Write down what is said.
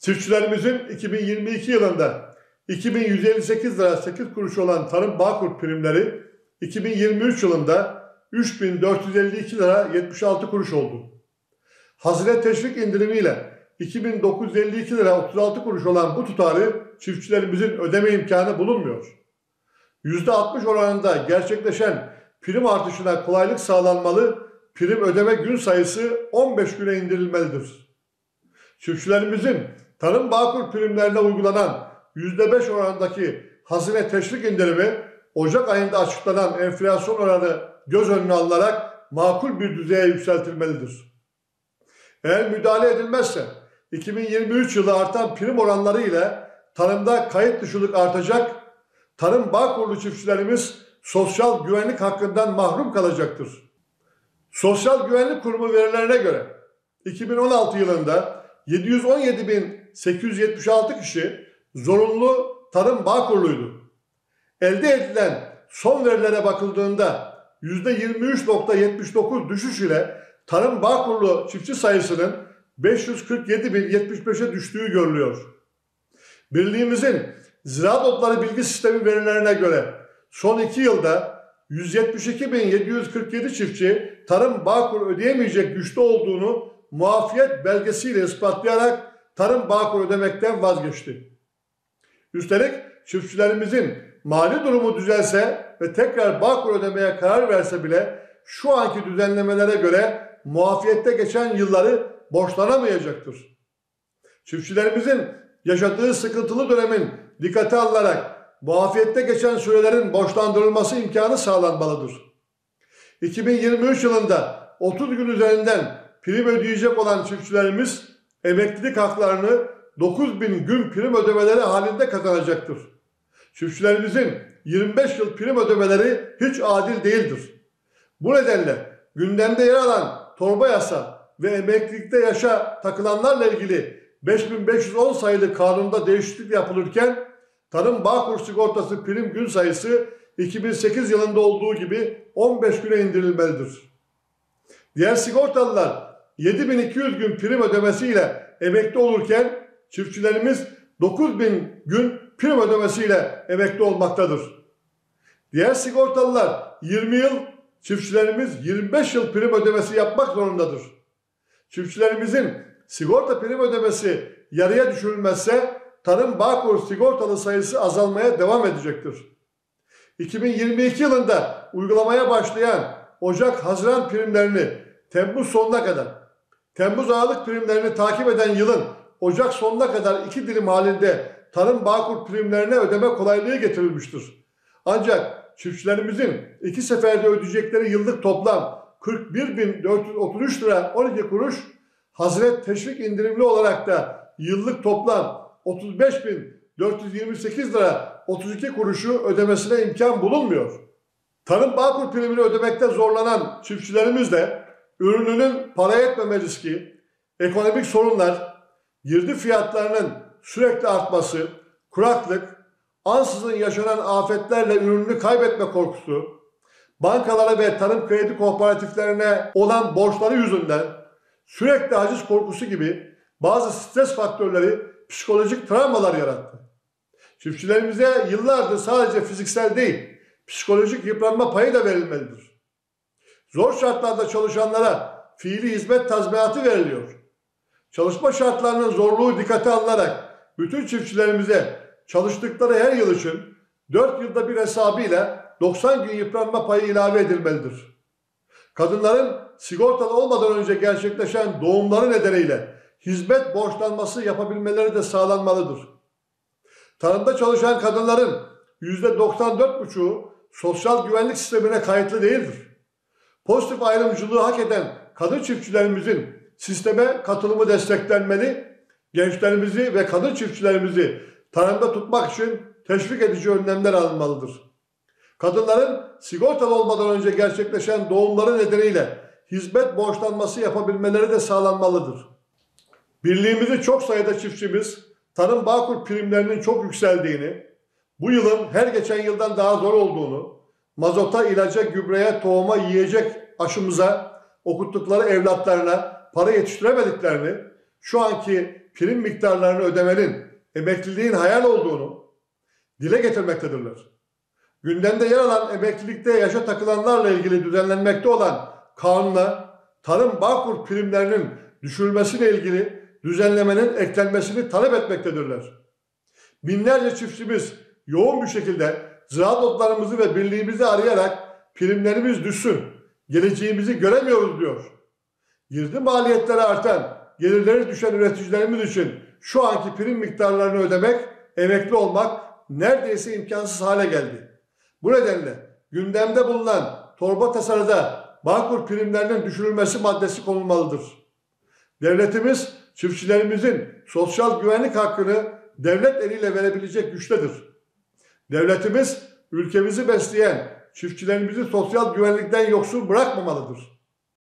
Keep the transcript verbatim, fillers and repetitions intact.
Çiftçilerimizin iki bin yirmi iki yılında iki bin yüz elli sekiz lira sekiz kuruş olan Tarım Bağkur primleri iki bin yirmi üç yılında üç bin dört yüz elli iki lira yetmiş altı kuruş oldu. Hazine teşvik indirimiyle iki bin dokuz yüz elli iki lira otuz altı kuruş olan bu tutarı çiftçilerimizin ödeme imkanı bulunmuyor. yüzde altmış oranında gerçekleşen prim artışına kolaylık sağlanmalı, prim ödeme gün sayısı on beş güne indirilmelidir. Çiftçilerimizin Tarım Bağkur primlerine uygulanan yüzde beş oranındaki hazine teşvik indirimi Ocak ayında açıklanan enflasyon oranı göz önüne alınarak makul bir düzeye yükseltilmelidir. Eğer müdahale edilmezse iki bin yirmi üç yılı artan prim oranları ile tarımda kayıt dışılık artacak, Tarım Bağkurlu çiftçilerimiz sosyal güvenlik hakkından mahrum kalacaktır. Sosyal Güvenlik Kurumu verilerine göre iki bin on altı yılında yedi yüz on yedi bin sekiz yüz yetmiş altı kişi zorunlu Tarım Bağkurluydu. Elde edilen son verilere bakıldığında yüzde yirmi üç nokta yetmiş dokuz düşüş ile Tarım Bağkurlu çiftçi sayısının beş yüz kırk yedi bin yetmiş beşe düştüğü görülüyor. Birliğimizin Ziraat Otları Bilgi Sistemi verilerine göre son iki yılda yüz yetmiş iki bin yedi yüz kırk yedi çiftçi Tarım Bağkur ödeyemeyecek güçte olduğunu muafiyet belgesiyle ispatlayarak Tarım Bağkur ödemekten vazgeçti. Üstelik çiftçilerimizin mali durumu düzelse ve tekrar Bağkur ödemeye karar verse bile şu anki düzenlemelere göre muafiyette geçen yılları borçlanamayacaktır. Çiftçilerimizin yaşadığı sıkıntılı dönemin dikkate alınarak muafiyette geçen sürelerin borçlandırılması imkanı sağlanmalıdır. iki bin yirmi üç yılında otuz gün üzerinden prim ödeyecek olan çiftçilerimiz emeklilik haklarını dokuz bin gün prim ödemeleri halinde kazanacaktır. Çiftçilerimizin yirmi beş yıl prim ödemeleri hiç adil değildir. Bu nedenle gündemde yer alan torba yasa ve emeklilikte yaşa takılanlarla ilgili beş bin beş yüz on sayılı kanunda değişiklik yapılırken Tarım Bağkur sigortası prim gün sayısı iki bin sekiz yılında olduğu gibi on beş güne indirilmelidir. Diğer sigortalılar yedi bin iki yüz gün prim ödemesiyle emekli olurken çiftçilerimiz dokuz bin gün prim ödemesiyle emekli olmaktadır. Diğer sigortalılar yirmi yıl, çiftçilerimiz yirmi beş yıl prim ödemesi yapmak zorundadır. Çiftçilerimizin sigorta prim ödemesi yarıya düşürülmezse Tarım Bağkur sigortalı sayısı azalmaya devam edecektir. iki bin yirmi iki yılında uygulamaya başlayan Ocak-Haziran primlerini Temmuz sonuna kadar, Temmuz-Aralık primlerini takip eden yılın Ocak sonuna kadar iki dilim halinde Tarım Bağkur primlerine ödeme kolaylığı getirilmiştir. Ancak çiftçilerimizin iki seferde ödeyecekleri yıllık toplam kırk bir bin dört yüz otuz üç lira on iki kuruş, hazine teşvik indirimli olarak da yıllık toplam otuz beş bin dört yüz yirmi sekiz lira otuz iki kuruşu ödemesine imkan bulunmuyor. Tarım Bağkur primini ödemekte zorlanan çiftçilerimiz de ürününün para etmeme riski, ekonomik sorunlar, girdi fiyatlarının sürekli artması, kuraklık, ansızın yaşanan afetlerle ürününü kaybetme korkusu, bankalara ve tarım kredi kooperatiflerine olan borçları yüzünden sürekli haciz korkusu gibi bazı stres faktörleri psikolojik travmalar yarattı. Çiftçilerimize yıllardır sadece fiziksel değil, psikolojik yıpranma payı da verilmelidir. Zor şartlarda çalışanlara fiili hizmet tazminatı veriliyor. Çalışma şartlarının zorluğu dikkate alınarak bütün çiftçilerimize çalıştıkları her yıl için dört yılda bir hesabıyla doksan gün yıpranma payı ilave edilmelidir. Kadınların sigortalı olmadan önce gerçekleşen doğumları nedeniyle hizmet borçlanması yapabilmeleri de sağlanmalıdır. Tarımda çalışan kadınların yüzde doksan dört buçuğu sosyal güvenlik sistemine kayıtlı değildir. Pozitif ayrımcılığı hak eden kadın çiftçilerimizin sisteme katılımı desteklenmeli, gençlerimizi ve kadın çiftçilerimizi tarımda tutmak için teşvik edici önlemler alınmalıdır. Kadınların sigortalı olmadan önce gerçekleşen doğumları nedeniyle hizmet borçlanması yapabilmeleri de sağlanmalıdır. Birliğimizin çok sayıda çiftçimiz Tarım Bağkur primlerinin çok yükseldiğini, bu yılın her geçen yıldan daha zor olduğunu, mazota, ilaca, gübreye, tohuma, yiyecek aşımıza, okuttukları evlatlarına para yetiştiremediklerini, şu anki prim miktarlarını ödemenin emekliliğin hayal olduğunu dile getirmektedirler. Gündemde yer alan emeklilikte yaşa takılanlarla ilgili düzenlenmekte olan kanuna tarım Bağkur primlerinin düşürülmesiyle ilgili düzenlemenin eklenmesini talep etmektedirler. Binlerce çiftçimiz yoğun bir şekilde ziraat odlarımızı ve birliğimizi arayarak primlerimiz düşsün, geleceğimizi göremiyoruz diyor. Girdi maliyetleri artan, gelirleri düşen üreticilerimiz için şu anki prim miktarlarını ödemek, emekli olmak neredeyse imkansız hale geldi. Bu nedenle gündemde bulunan torba tasarıda Bağkur primlerinin düşürülmesi maddesi konulmalıdır. Devletimiz çiftçilerimizin sosyal güvenlik hakkını devlet eliyle verebilecek güçtedir. Devletimiz ülkemizi besleyen çiftçilerimizi sosyal güvenlikten yoksun bırakmamalıdır.